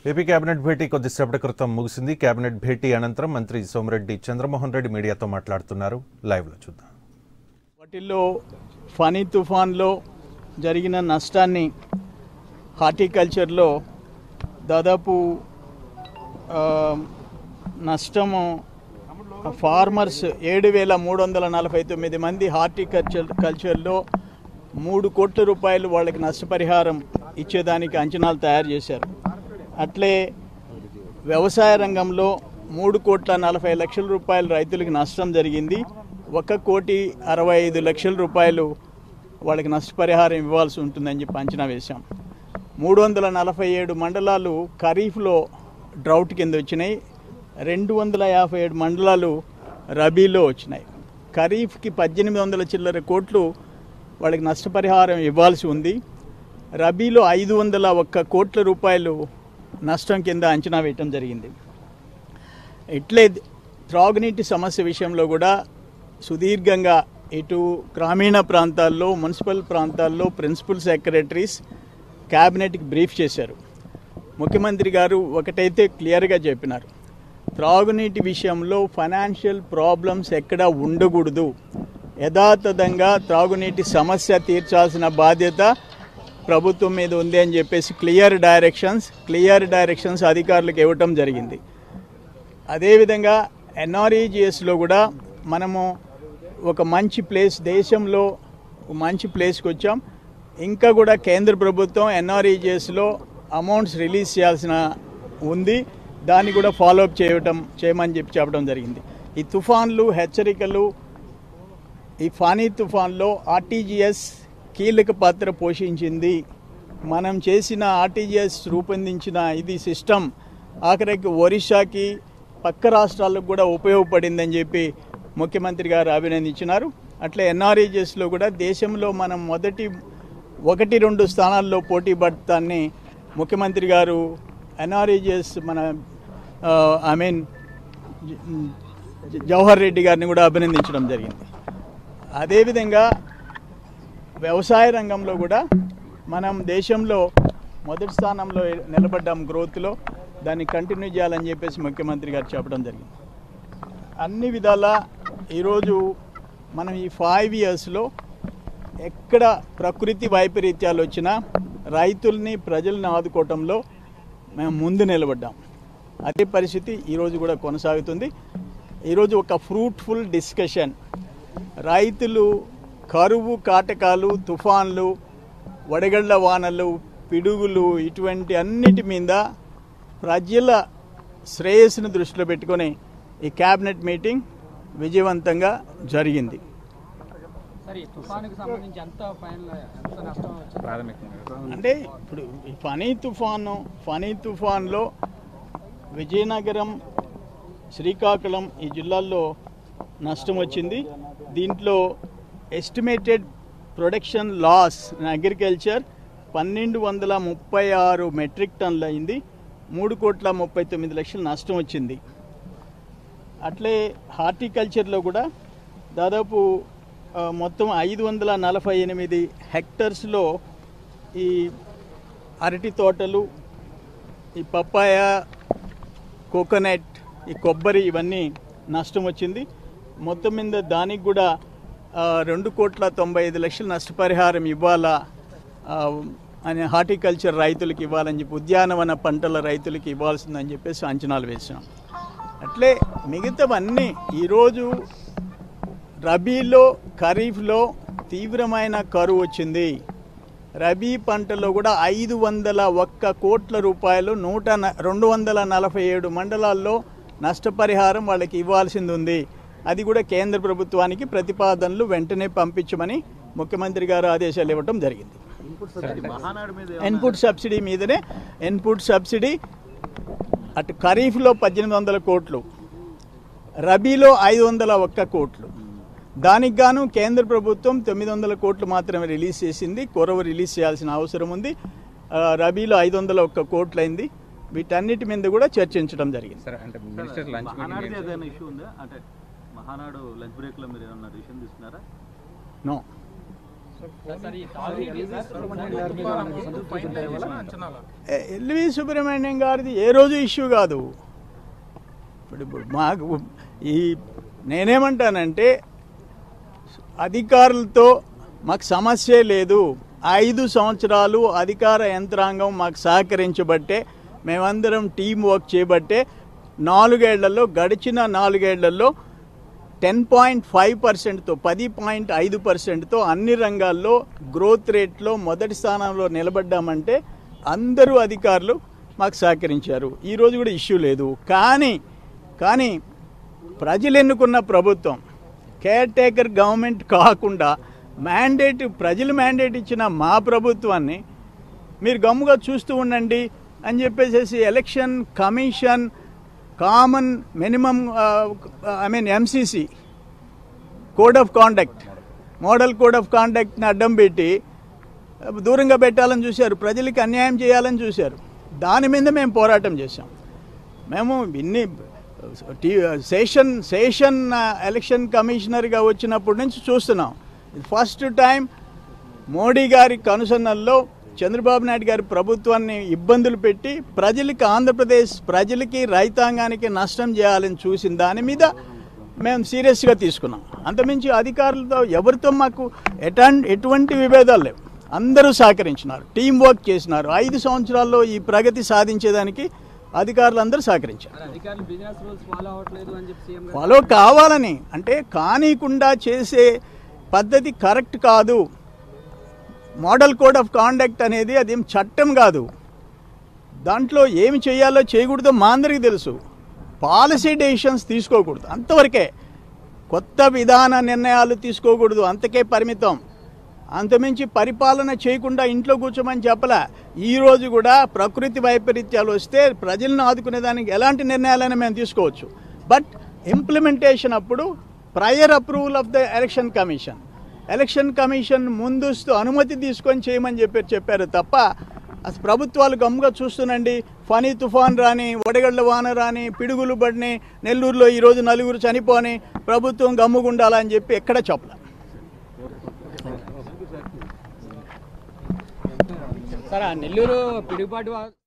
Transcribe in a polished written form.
AP cabinet భేటీ కొద్దిసేపటి క్రితం ముగిసింది. కేబినెట్ భేటీ అనంతరం మంత్రి సోమిరెడ్డి చంద్రమోహన్ రెడ్డి మీడియాతో మాట్లాడుతున్నారు. లైవ్లో చూద్దాం. వాటిల్లో ఫనీ తుఫాన్లో జరిగిన నష్టాన్ని హార్టికల్చర్లో దాదాపు నష్టము ఫార్మర్స్ 7,349 మంది హార్టికల్చర్లో 3 కోట్ల రూపాయలు వాళ్ళకి నష్టపరిహారం ఇచ్చేదానికి అంచనాలు తయారు చేశారు. అట్లే వ్యవసాయ రంగంలో 3,40,00,000 రూపాయలు రైతులకు నష్టం జరిగింది. 1,65,00,000 రూపాయలు వాళ్ళకి నష్టపరిహారం ఇవ్వాల్సి ఉంటుందని చెప్పి అంచనా వేశాం. 347 మండలాలు ఖరీఫ్లో డ్రౌట్ కింద వచ్చినాయి. 257 మండలాలు రబీలో వచ్చినాయి. ఖరీఫ్కి 1,800 చిల్లర కోట్లు వాళ్ళకి నష్టపరిహారం ఇవ్వాల్సి ఉంది. రబీలో 501 కోట్ల రూపాయలు నష్టం కింద అంచనా వేయటం జరిగింది. ఇట్లే త్రాగునీటి సమస్య విషయంలో కూడా సుదీర్ఘంగా ఇటు గ్రామీణ ప్రాంతాల్లో, మున్సిపల్ ప్రాంతాల్లో ప్రిన్సిపల్ సెక్రటరీస్ క్యాబినెట్కి బ్రీఫ్ చేశారు. ముఖ్యమంత్రి గారు ఒకటైతే క్లియర్గా చెప్పినారు, త్రాగునీటి విషయంలో ఫైనాన్షియల్ ప్రాబ్లమ్స్ ఎక్కడా ఉండకూడదు, యథాతథంగా త్రాగునీటి సమస్య తీర్చాల్సిన బాధ్యత ప్రభుత్వం మీద ఉంది అని చెప్పేసి క్లియర్ డైరెక్షన్స్ అధికారులకు ఇవ్వటం జరిగింది. అదేవిధంగా ఎన్ఆర్ఈజిఎస్లో కూడా మనము ఒక మంచి ప్లేస్, దేశంలో మంచి ప్లేస్కి వచ్చాం. ఇంకా కూడా కేంద్ర ప్రభుత్వం ఎన్ఆర్ఈజిఎస్లో అమౌంట్స్ రిలీజ్ చేయాల్సిన ఉంది. దాన్ని కూడా ఫాలోఅప్ చేయమని చెప్పడం జరిగింది. ఈ తుఫాన్లు హెచ్చరికలు, ఈ ఫానీ తుఫాన్లో ఆర్టీజీఎస్ కీలక పాత్ర పోషించింది. మనం చేసిన ఆర్టీజీఎస్ రూపొందించిన ఇది సిస్టమ్ ఆఖరికి ఒరిస్సాకి పక్క రాష్ట్రాలకు కూడా ఉపయోగపడిందని చెప్పి ముఖ్యమంత్రి గారు అభినందించినారు. అట్లే ఎన్ఆర్ఈజిఎస్లో కూడా దేశంలో మనం మొదటి 1-2 స్థానాల్లో పోటీ పడతాన్ని ముఖ్యమంత్రి గారు ఎన్ఆర్ఈజిఎస్ జవహర్ రెడ్డి గారిని కూడా అభినందించడం జరిగింది. అదేవిధంగా వ్యవసాయ రంగంలో కూడా మనం దేశంలో మొదటి స్థానంలో నిలబడ్డాం గ్రోత్లో. దాన్ని కంటిన్యూ చేయాలని చెప్పేసి ముఖ్యమంత్రి గారు చెప్పడం జరిగింది. అన్ని విధాలా ఈరోజు మనం ఈ 5 ఇయర్స్లో ఎక్కడ ప్రకృతి వైపరీత్యాలు వచ్చినా రైతుల్ని, ప్రజల్ని ఆదుకోవటంలో మేము ముందు నిలబడ్డాం. అదే పరిస్థితి ఈరోజు కూడా కొనసాగుతుంది. ఈరోజు ఒక ఫ్రూట్ఫుల్ డిస్కషన్, రైతులు కరువు కాటకాలు, తుఫాన్లు, వడగళ్ల వానలు, పిడుగులు, ఇటువంటి అన్నిటి మీద ప్రజల శ్రేయస్సును దృష్టిలో పెట్టుకొని ఈ క్యాబినెట్ మీటింగ్ విజయవంతంగా జరిగింది. అంటే ఇప్పుడు ఈ ఫనీ తుఫాన్లో విజయనగరం, శ్రీకాకుళం ఈ జిల్లాల్లో నష్టం వచ్చింది. దీంట్లో estimated production loss in agriculture 1,236 metric టన్నులు అయింది. 3,39,00,000 నష్టం వచ్చింది. అట్లే హార్టికల్చర్లో కూడా దాదాపు మొత్తం 548 హెక్టర్స్లో ఈ అరటి తోటలు, ఈ పప్పాయ, కోకోనట్, ఈ కొబ్బరి ఇవన్నీ నష్టం వచ్చింది. మొత్తం మీద దానికి కూడా 2,95,00,000 నష్టపరిహారం ఇవ్వాలా అని హార్టికల్చర్ రైతులకు ఇవ్వాలని చెప్పి, ఉద్యానవన పంటల రైతులకు ఇవ్వాల్సిందని చెప్పేసి అంచనాలు వేసాం. అట్లే మిగతావన్నీ ఈరోజు రబీలో, ఖరీఫ్లో తీవ్రమైన కరువు వచ్చింది. రబీ పంటలో కూడా 501 కోట్ల రూపాయలు 247 మండలాల్లో నష్టపరిహారం వాళ్ళకి ఇవ్వాల్సింది ఉంది. అది కూడా కేంద్ర ప్రభుత్వానికి ప్రతిపాదనలు వెంటనే పంపించమని ముఖ్యమంత్రి గారు ఆదేశాలు ఇవ్వటం జరిగింది. ఇన్పుట్ సబ్సిడీ మీదనే, ఇన్పుట్ సబ్సిడీ అటు ఖరీఫ్లో 1,800 కోట్లు, రబీలో 501 కోట్లు. దానికి గాను కేంద్ర ప్రభుత్వం 900 కోట్లు మాత్రమే రిలీజ్ చేసింది. కొరవ రిలీజ్ చేయాల్సిన అవసరం ఉంది. రబీలో 501 కోట్లు అయింది. వీటన్నిటి మీద కూడా చర్చించడం జరిగింది. మహానాడు లంచ్ బ్రేక్లో మీరు ఏమన్నా డిసిషన్ తీసుకున్నారా? నో. ఎల్వి సుబ్రహ్మణ్యం గారిది ఏ రోజు ఇష్యూ కాదు. ఇప్పుడు మాకు ఈ నేనేమంటానంటే అధికారులతో మాకు సమస్య లేదు. 5 సంవత్సరాలు అధికార యంత్రాంగం మాకు సహకరించబట్టే, మేమందరం టీం వర్క్ చేయబట్టే గడిచిన 4 ఏళ్లలో 10.5%తో 10.5%తో అన్ని రంగాల్లో గ్రోత్ రేట్లో మొదటి స్థానంలో నిలబడ్డామంటే అందరూ అధికారులు మాకు సహకరించారు. ఈరోజు కూడా ఇష్యూ లేదు. కానీ ప్రజలు ఎన్నుకున్న ప్రభుత్వం కేర్ టేకర్ గవర్నమెంట్ కాకుండా ప్రజలు మ్యాండేట్ ఇచ్చిన మా ప్రభుత్వాన్ని మీరు గమ్ముగా చూస్తూ ఉండండి అని చెప్పేసి election commission common minimum MCC code of conduct, model code of కాండక్ట్ని అడ్డం పెట్టి దూరంగా పెట్టాలని చూశారు, ప్రజలకి అన్యాయం చేయాలని చూశారు. దాని మీద మేము పోరాటం చేశాం. మేము ఇన్ని సేషన్ ఎలక్షన్ కమిషనర్గా వచ్చినప్పటి నుంచి చూస్తున్నాం. ఫస్ట్ టైం మోడీ గారి కనుసన్నల్లో చంద్రబాబు నాయుడు గారి ప్రభుత్వాన్ని ఇబ్బందులు పెట్టి ఆంధ్రప్రదేశ్ ప్రజలకి రైతాంగానికి నష్టం చేయాలని చూసిన దాని మీద మేము సీరియస్గా తీసుకున్నాం. అంతమించి అధికారులతో ఎవరితో మాకు ఎటువంటి విభేదాలు లేవు. అందరూ సహకరించినారు, టీం వర్క్ చేసినారు. 5 సంవత్సరాల్లో ఈ ప్రగతి సాధించేదానికి అధికారులు అందరూ సహకరించారు. ఫాలో కావాలని అంటే కానీకుండా చేసే పద్ధతి కరెక్ట్ కాదు. మోడల్ కోడ్ ఆఫ్ కాండక్ట్ అనేది అదేం చట్టం కాదు. దాంట్లో ఏమి చేయాలో చేయకూడదో మా అందరికీ తెలుసు. పాలసీ డెసిషన్స్ తీసుకోకూడదు, అంతవరకే. కొత్త విధాన నిర్ణయాలు తీసుకోకూడదు, అంతకే పరిమితం. అంతమించి పరిపాలన చేయకుండా ఇంట్లో కూర్చోమని చెప్పలే. ఈరోజు కూడా ప్రకృతి వైపరీత్యాలు వస్తే ప్రజలను ఆదుకునేదానికి ఎలాంటి నిర్ణయాలైనా మేము తీసుకోవచ్చు. బట్ ఇంప్లిమెంటేషన్ అప్పుడు prior approval of the election commission ముందస్తు అనుమతి తీసుకొని చేయమని చెప్పారు తప్ప అసలు ప్రభుత్వాలు గమ్ముగా చూస్తునండి. ఫనీ తుఫాన్ రాని, వడగళ్ల వాన రాని, పిడుగులు పడిని, నెల్లూరులో ఈరోజు 4 చనిపోని ప్రభుత్వం గమ్ముగుండాలని చెప్పి ఎక్కడ చెప్పలే. నెల్లూరు పిడుగుపాటు